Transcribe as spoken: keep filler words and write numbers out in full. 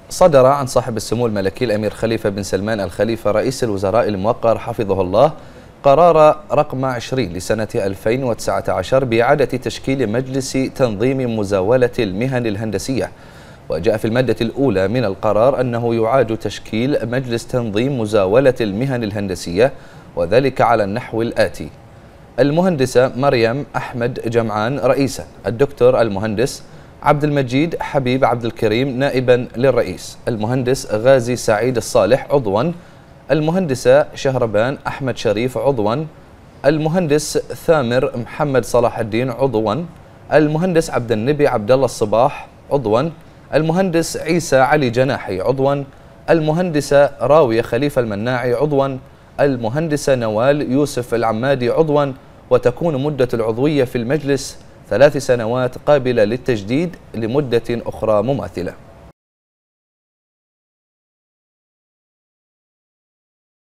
صدر عن صاحب السمو الملكي الأمير خليفة بن سلمان الخليفة رئيس الوزراء الموقر حفظه الله قرار رقم عشرين لسنة ألفين وتسعة عشر بإعادة تشكيل مجلس تنظيم مزاولة المهن الهندسية. وجاء في المادة الأولى من القرار أنه يعاد تشكيل مجلس تنظيم مزاولة المهن الهندسية، وذلك على النحو الآتي: المهندسة مريم أحمد جمعان رئيسا، الدكتور المهندس عبد المجيد حبيب عبد الكريم نائبا للرئيس، المهندس غازي سعيد الصالح عضوا، المهندسة شهربان أحمد شريف عضوا، المهندس ثامر محمد صلاح الدين عضوا، المهندس عبد النبي عبد الله الصباح عضوا، المهندس عيسى علي جناحي عضوا، المهندسة راوية خليفة المناعي عضوا، المهندسة نوال يوسف العمادي عضوا. وتكون مدة العضوية في المجلس ثلاث سنوات قابلة للتجديد لمدة أخرى مماثلة.